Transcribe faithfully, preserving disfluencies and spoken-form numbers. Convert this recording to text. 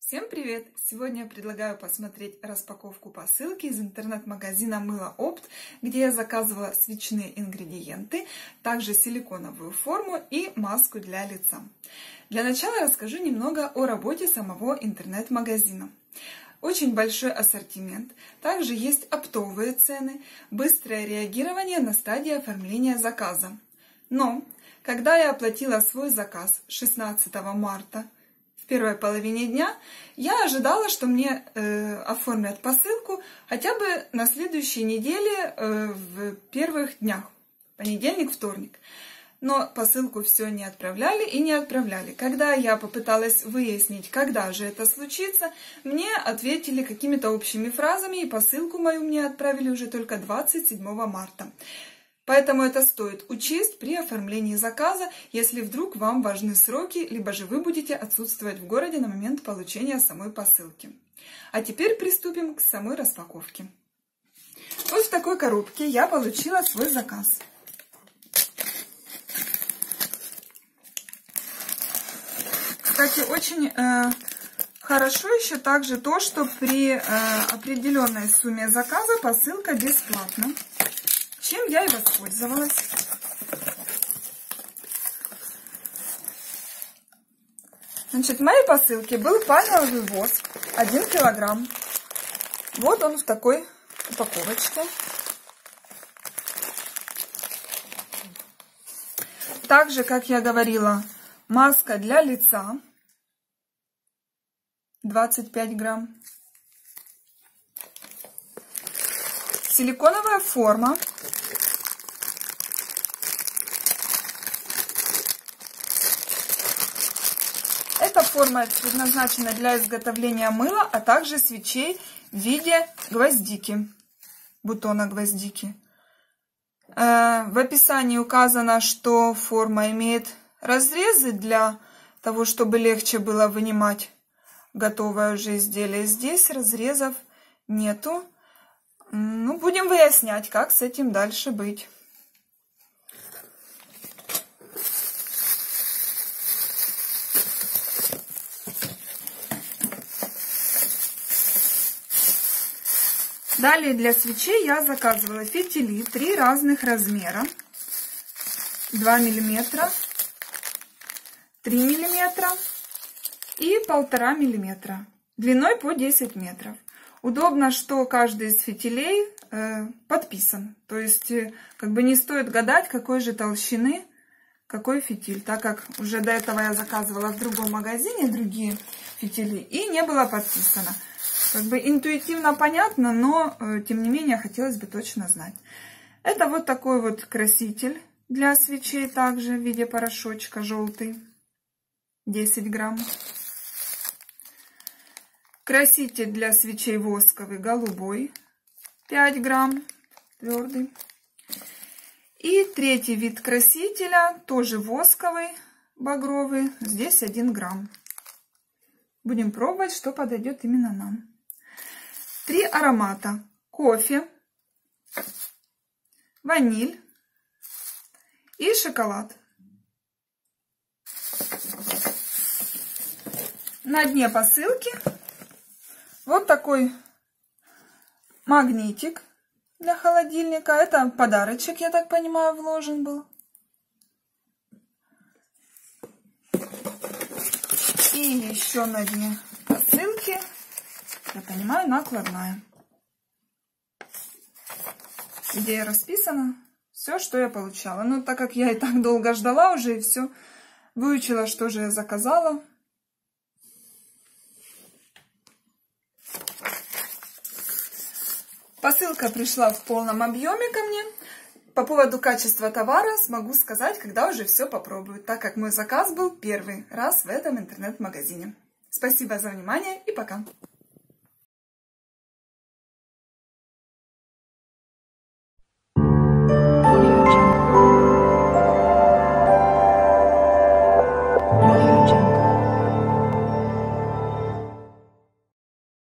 Всем привет! Сегодня я предлагаю посмотреть распаковку посылки из интернет-магазина Мыло Опт, где я заказывала свечные ингредиенты, также силиконовую форму и маску для лица. Для начала расскажу немного о работе самого интернет-магазина. Очень большой ассортимент, также есть оптовые цены, быстрое реагирование на стадии оформления заказа. Но, когда я оплатила свой заказ шестнадцатого марта, в первой половине дня, я ожидала, что мне э, оформят посылку хотя бы на следующей неделе э, в первых днях, понедельник, вторник. Но посылку все не отправляли и не отправляли. Когда я попыталась выяснить, когда же это случится, мне ответили какими-то общими фразами, и посылку мою мне отправили уже только двадцать седьмого марта. Поэтому это стоит учесть при оформлении заказа, если вдруг вам важны сроки, либо же вы будете отсутствовать в городе на момент получения самой посылки. А теперь приступим к самой распаковке. Вот в такой коробке я получила свой заказ. Кстати, очень э, хорошо еще также то, что при э, определенной сумме заказа посылка бесплатна. Чем я и воспользовалась. Значит, в моей посылке был пальмовый воск один килограмм. Вот он в такой упаковочке. Также, как я говорила, маска для лица двадцать пять грамм. Силиконовая форма. Эта форма предназначена для изготовления мыла, а также свечей в виде гвоздики, бутона гвоздики. В описании указано, что форма имеет разрезы для того, чтобы легче было вынимать готовое уже изделие. Здесь разрезов нету. Ну, будем выяснять, как с этим дальше быть. Далее для свечей я заказывала фитили, три разных размера. два миллиметра, три миллиметра и полтора миллиметра. Длиной по десять метров. Удобно, что каждый из фитилей э, подписан. То есть, э, как бы не стоит гадать, какой же толщины какой фитиль. Так как уже до этого я заказывала в другом магазине другие фитили и не было подписано. Как бы интуитивно понятно, но э, тем не менее хотелось бы точно знать. Это вот такой вот краситель для свечей, также в виде порошочка желтый. десять грамм. Краситель для свечей восковый голубой, пять грамм, твердый. И третий вид красителя, тоже восковый, багровый, здесь один грамм. Будем пробовать, что подойдет именно нам. Три аромата: кофе, ваниль и шоколад. На дне посылки вот такой магнитик для холодильника. Это подарочек, я так понимаю, вложен был. И еще на дне посылки, я понимаю, накладная, где расписано все, что я получала. Но так как я и так долго ждала уже и все выучила, что же я заказала. Посылка пришла в полном объеме ко мне. По поводу качества товара смогу сказать, когда уже все попробую, так как мой заказ был первый раз в этом интернет-магазине. Спасибо за внимание и пока!